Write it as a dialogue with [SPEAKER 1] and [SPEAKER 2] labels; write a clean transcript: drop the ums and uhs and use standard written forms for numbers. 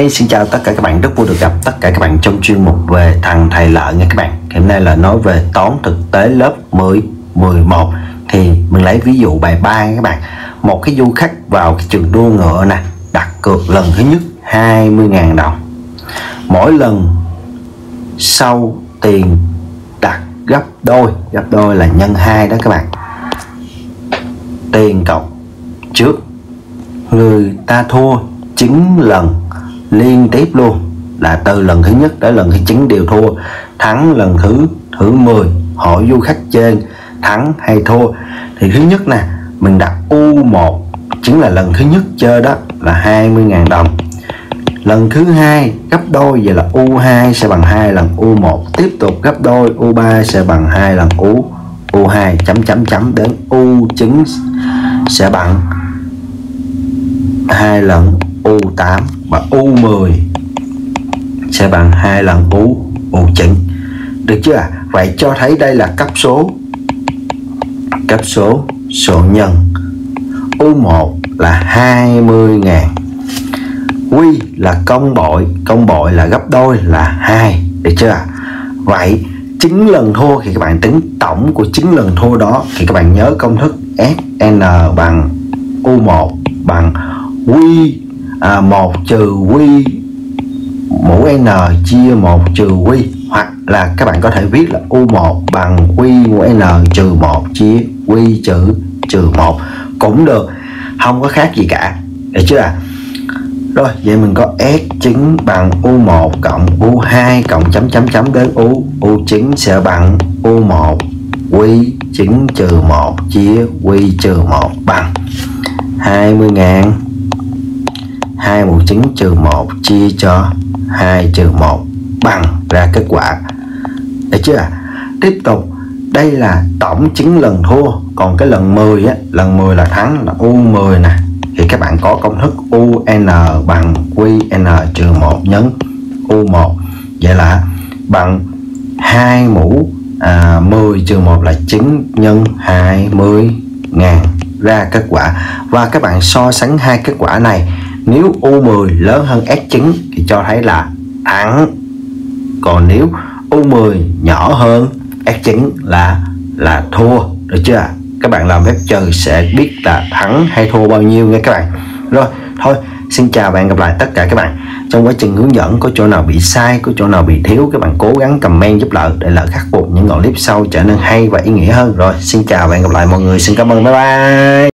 [SPEAKER 1] Hey, xin chào tất cả các bạn, rất vui được gặp tất cả các bạn trong chuyên mục về thằng thầy lợi nha các bạn. Hôm nay là nói về toán thực tế lớp 10, 11. Thì mình lấy ví dụ bài 3 nha các bạn. Một cái du khách vào cái trường đua ngựa nè, đặt cược lần thứ nhất 20.000 đồng. Mỗi lần sau tiền đặt gấp đôi là nhân 2 đó các bạn. Tiền cọc trước người ta thua 9 lần liên tiếp luôn, là từ lần thứ nhất tới lần thứ 9 đều thua. Thắng lần thứ 10, hỏi du khách trên thắng hay thua. Thì thứ nhất nè, mình đặt U1 chính là lần thứ nhất chơi đó là 20.000 đồng. Lần thứ hai gấp đôi, vậy là U2 sẽ bằng 2 lần U1. Tiếp tục gấp đôi, U3 sẽ bằng 2 lần U2 đến U9 sẽ bằng 2 lần U8 và U10 sẽ bằng 2 lần U9. Được chưa ạ? Vậy cho thấy đây là cấp số số nhân. U1 là 20.000. Quy là công bội là gấp đôi là 2. Được chưa ạ? Vậy 9 lần thua thì các bạn tính tổng của 9 lần thua đó, thì các bạn nhớ công thức SN bằng U1 bằng Quy 1 trừ Quy mũ N chia 1 trừ Quy, hoặc là các bạn có thể viết là U1 bằng Quy mũ N trừ 1 chia Quy trừ 1 cũng được, không có khác gì cả. Được chưa ạ? Rồi, vậy mình có S chính bằng U1 cộng U2 cộng chấm đến U9 sẽ bằng U1 Quy chính trừ 1 chia Quy trừ 1 bằng 20.000. 2 mũ 9 trừ 1 chia cho 2 trừ 1 bằng ra kết quả. Được chưa ạ? Tiếp tục, đây là tổng 9 lần thua. Còn cái lần 10 á, lần 10 là thắng là U10 nè. Thì các bạn có công thức UN bằng QN trừ 1 nhân U1. Vậy là bằng 2 mũ 10 trừ 1 là 9 nhân 20.000 ra kết quả. Và các bạn so sánh hai kết quả này, nếu U10 lớn hơn S9 thì cho thấy là thắng. Còn nếu U10 nhỏ hơn S9 là thua. Được chưa? Các bạn làm phép trừ sẽ biết là thắng hay thua bao nhiêu nha các bạn. Rồi, thôi, xin chào và hẹn gặp lại tất cả các bạn. Trong quá trình hướng dẫn có chỗ nào bị sai, có chỗ nào bị thiếu, các bạn cố gắng comment giúp Lợi để Lợi khắc phục những đoạn clip sau trở nên hay và ý nghĩa hơn. Rồi, xin chào và hẹn gặp lại mọi người. Xin cảm ơn, bye bye.